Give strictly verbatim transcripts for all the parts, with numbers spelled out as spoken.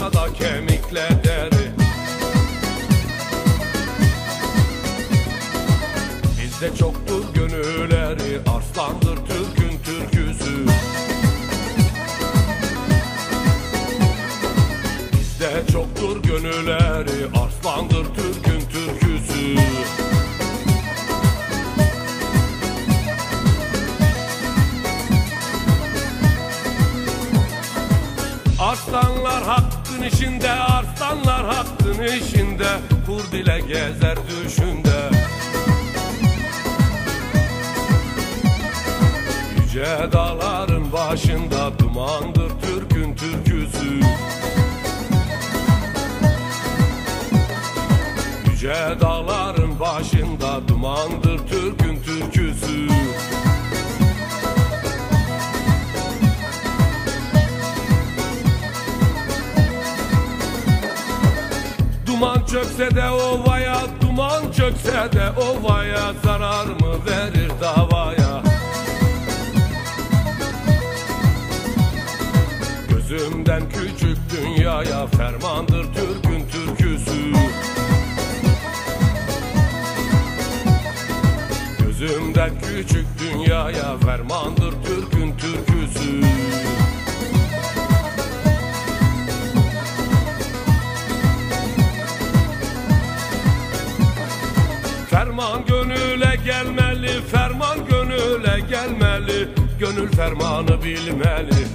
olsa da kemikle deri. Bizde çoktur gönülleri, arslandır Türk'ün türküsü. Bizde çoktur gönülleri, arslandır Türk'ün türküsü. Arslanlar hakkın işinde, arslanlar hakkın işinde, kurd ile gezer düşünde. Yüce dağların başında dumandır Türk'ün türküsü. Yüce dağların başında dumandır Türk'ün türküsü. Duman çökse de ovaya, duman çökse de ovaya, zarar mı verir davaya? Gözümden küçük dünyaya, fermandır Türk'ün türküsü. Gözümden küçük dünyaya, fermandır Türk'ün türküsü. Ferman gönüle gelmeli, ferman gönüle gelmeli, gönül fermanı bilmeli.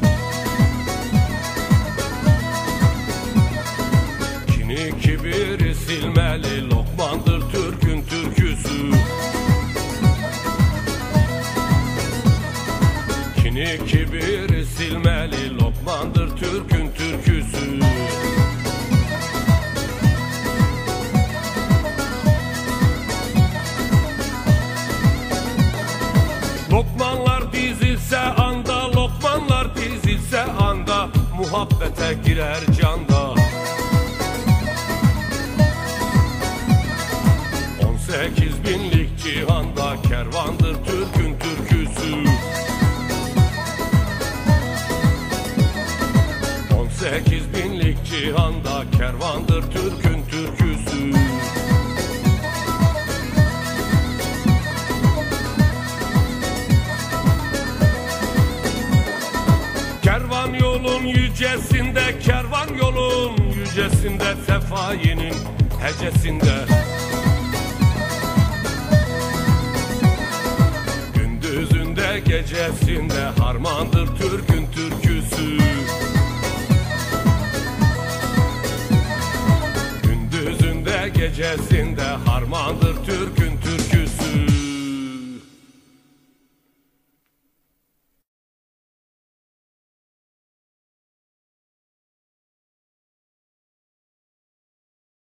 Kini kibiri silmeli, Lokmandır Türk'ün türküsü. Kini kibiri silmeli, Lokmandır Türk'ün türküsü. Lokmanlar dizilse anda, lokmanlar dizilse anda, muhabbete girer canda. On sekiz binlik cihanda, kervandır Türk'ün türküsü. On sekiz binlik cihanda, kervandır Türk'ün türküsü. Kervan yolun yücesinde, kervan yolun yücesinde, sefayinin hecesinde. Gündüzünde gecesinde, harmandır Türk'ün türküsü. Gündüzünde gecesinde, harmandır